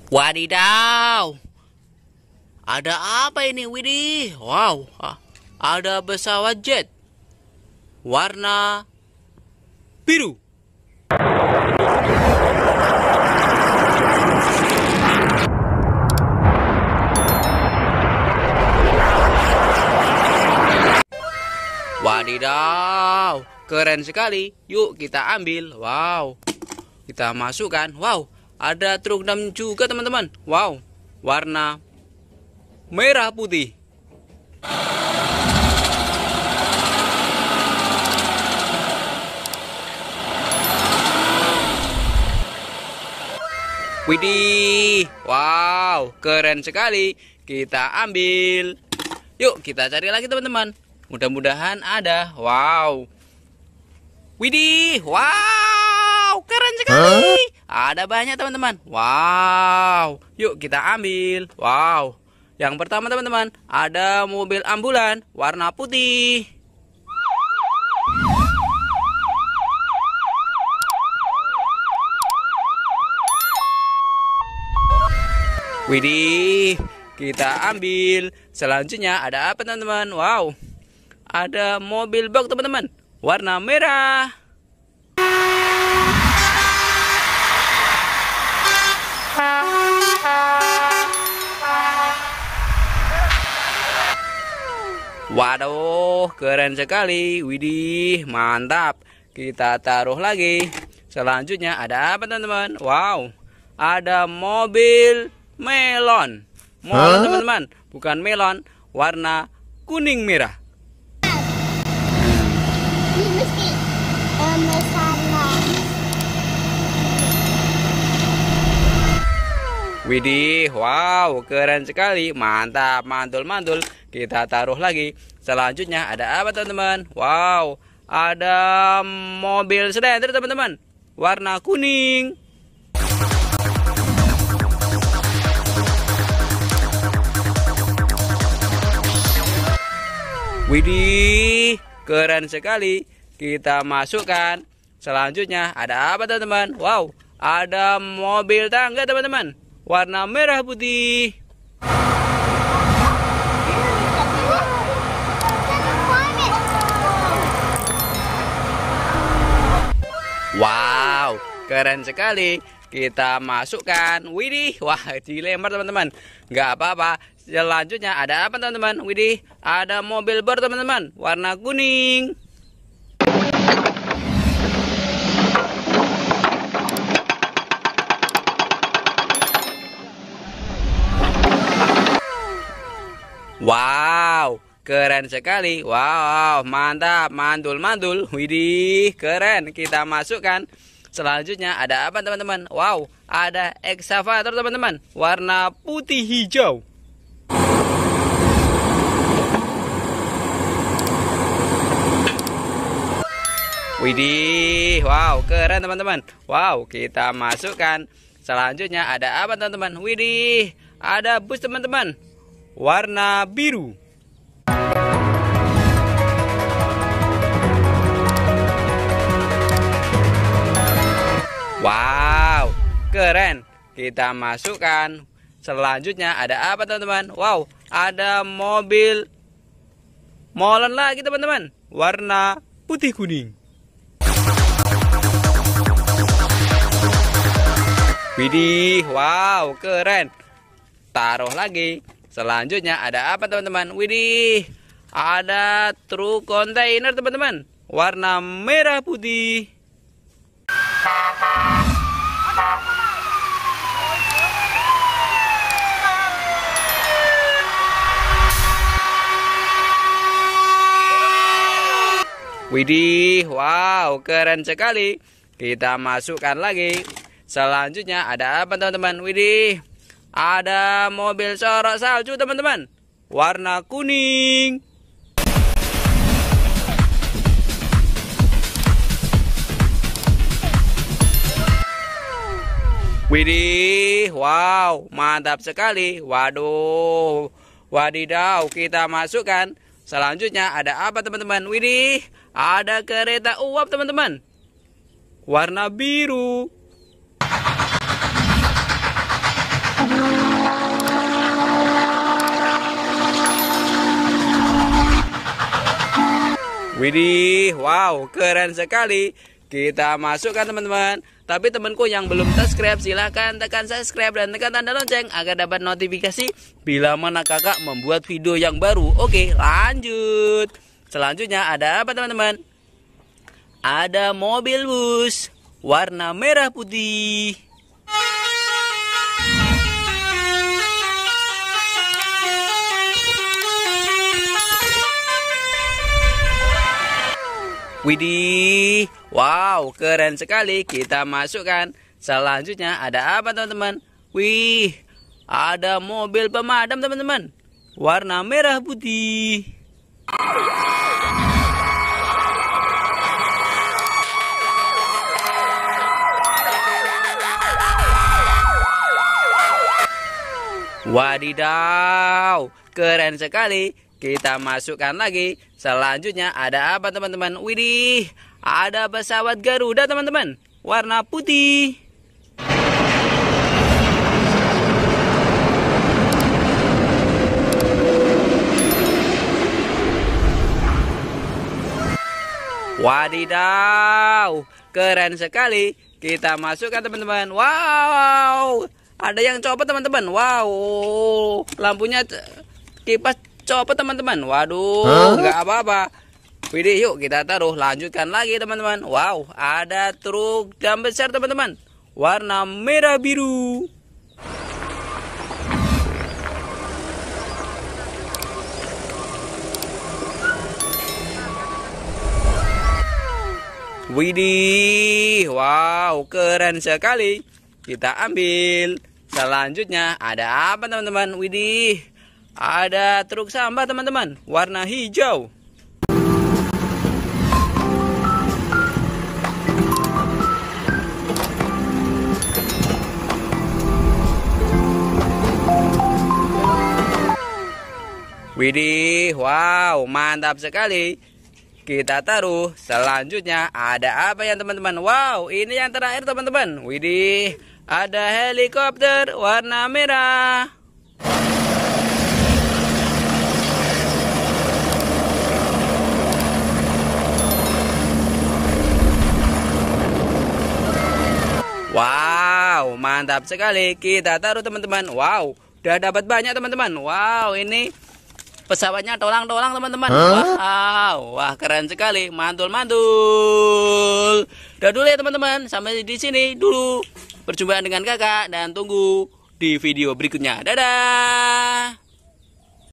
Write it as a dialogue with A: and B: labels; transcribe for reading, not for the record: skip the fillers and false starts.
A: Wadidaw, ada apa ini, Widih? Wow, ada pesawat jet warna biru. Wadidaw, keren sekali. Yuk kita ambil. Wow, kita masukkan. Wow, ada truk dam juga teman-teman. Wow, warna merah putih. Widih, wow, keren sekali. Kita ambil. Yuk kita cari lagi teman-teman. Mudah-mudahan ada. Wow, widih, wow, keren sekali. Ada banyak teman-teman. Wow, yuk kita ambil. Wow, yang pertama teman-teman, ada mobil ambulan warna putih. Widih, kita ambil. Selanjutnya ada apa teman-teman? Wow, ada mobil box teman-teman warna merah. Waduh, keren sekali. Widih, mantap. Kita taruh lagi. Selanjutnya ada apa teman-teman? Wow, ada mobil melon. Melon teman-teman, bukan melon, warna kuning merah. Widih, wow, keren sekali. Mantap, mantul-mantul. Kita taruh lagi. Selanjutnya ada apa teman-teman? Wow, ada mobil Slender teman-teman, warna kuning. Widih, keren sekali. Kita masukkan. Selanjutnya ada apa teman-teman? Wow, ada mobil tangga teman-teman, warna merah putih. Wow, keren sekali. Kita masukkan. Widih, wah, dilempar teman-teman. Nggak apa-apa. Selanjutnya ada apa teman-teman? Widih, ada mobil bor teman-teman, warna kuning. Wow, keren sekali. Wow, mantap, mantul-mantul. Widih, keren. Kita masukkan. Selanjutnya ada apa teman-teman? Wow, ada ekskavator teman-teman, warna putih hijau. Widih, wow, keren teman-teman. Wow, kita masukkan. Selanjutnya ada apa teman-teman? Widih, ada bus teman-teman, warna biru. Wow, keren. Kita masukkan. Selanjutnya ada apa teman-teman? Wow, ada mobil molen lagi teman-teman, warna putih kuning. Widih, wow, keren. Taruh lagi. Selanjutnya ada apa teman-teman? Widih, ada truk kontainer teman-teman, warna merah putih. Widih, wow, keren sekali. Kita masukkan lagi. Selanjutnya ada apa teman-teman? Widih, ada mobil sorok salju teman-teman, warna kuning. Widih, wow, mantap sekali. Waduh, wadidaw, kita masukkan. Selanjutnya ada apa teman-teman? Widih, ada kereta uap teman-teman, warna biru. Widih, wow, keren sekali. Kita masukkan teman-teman. Tapi temanku yang belum subscribe, silahkan tekan subscribe dan tekan tanda lonceng agar dapat notifikasi bila mana kakak membuat video yang baru. Oke, lanjut. Selanjutnya ada apa teman-teman? Ada mobil bus warna merah putih. Widih, wow, keren sekali. Kita masukkan. Selanjutnya ada apa teman-teman? Wih, ada mobil pemadam teman-teman, warna merah putih. Wadidaw, keren sekali. Kita masukkan lagi. Selanjutnya ada apa teman-teman? Widih, ada pesawat Garuda teman-teman, warna putih. Wadidaw, keren sekali. Kita masukkan teman-teman. Wow, ada yang copot teman-teman. Wow, lampunya kipas copot teman-teman. Waduh, nggak apa-apa. Widih, yuk kita taruh. Lanjutkan lagi teman-teman. Wow, ada truk dam besar teman-teman, warna merah biru. Widih, wow, keren sekali. Kita ambil. Selanjutnya ada apa teman-teman? Widih, ada truk sampah teman-teman, warna hijau. Widih, wow, mantap sekali. Kita taruh. Selanjutnya ada apa ya teman-teman? Wow, ini yang terakhir teman-teman. Widih, ada helikopter warna merah. Wow, mantap sekali. Kita taruh teman-teman. Wow, udah dapat banyak teman-teman. Wow, ini pesawatnya tolang-tolang teman-teman. Wow, wah keren sekali. Mantul-mantul. Udah dulu ya teman-teman. Sampai di sini dulu perjumpaan dengan kakak dan tunggu di video berikutnya. Dadah.